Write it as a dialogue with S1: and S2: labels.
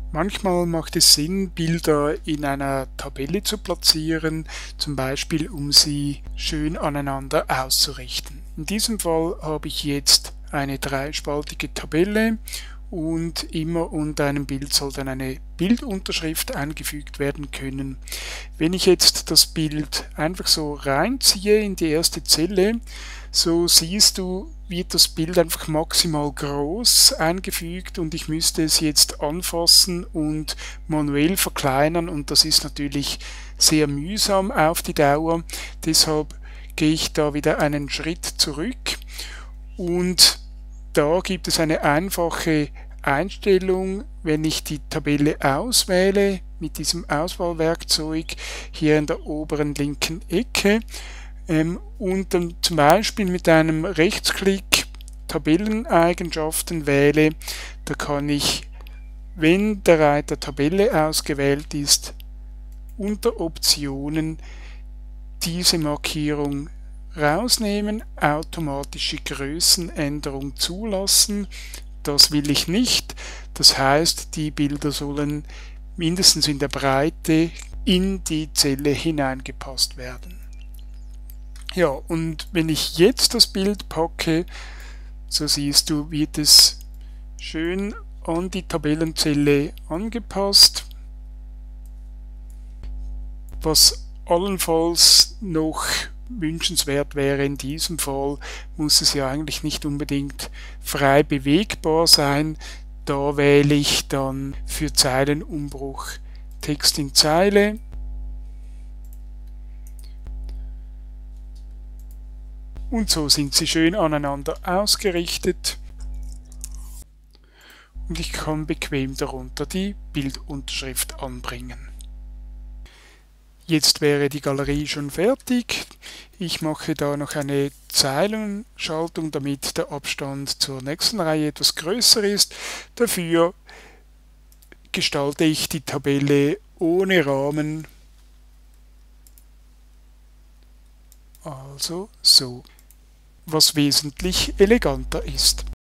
S1: Manchmal macht es Sinn, Bilder in einer Tabelle zu platzieren, zum Beispiel um sie schön aneinander auszurichten. In diesem Fall habe ich jetzt eine dreispaltige Tabelle und immer unter einem Bild soll dann eine Bildunterschrift eingefügt werden können. Wenn ich jetzt das Bild einfach so reinziehe in die erste Zelle, so siehst du, wird das Bild einfach maximal groß eingefügt und ich müsste es jetzt anfassen und manuell verkleinern, und das ist natürlich sehr mühsam auf die Dauer. Deshalb gehe ich da wieder einen Schritt zurück und da gibt es eine einfache Einstellung, wenn ich die Tabelle auswähle mit diesem Auswahlwerkzeug hier in der oberen linken Ecke und dann zum Beispiel mit einem Rechtsklick Tabelleneigenschaften wähle, da kann ich, wenn der Reiter Tabelle ausgewählt ist, unter Optionen diese Markierung rausnehmen, automatische Größenänderung zulassen. Das will ich nicht. Das heißt, die Bilder sollen mindestens in der Breite in die Zelle hineingepasst werden. Ja, und wenn ich jetzt das Bild packe, so siehst du, wird es schön an die Tabellenzelle angepasst. Was allenfalls noch wünschenswert wäre in diesem Fall, muss es ja eigentlich nicht unbedingt frei bewegbar sein. Da wähle ich dann für Zeilenumbruch Text in Zeile. Und so sind sie schön aneinander ausgerichtet und ich kann bequem darunter die Bildunterschrift anbringen. Jetzt wäre die Galerie schon fertig. Ich mache da noch eine Zeilenschaltung, damit der Abstand zur nächsten Reihe etwas größer ist. Dafür gestalte ich die Tabelle ohne Rahmen, also so, was wesentlich eleganter ist.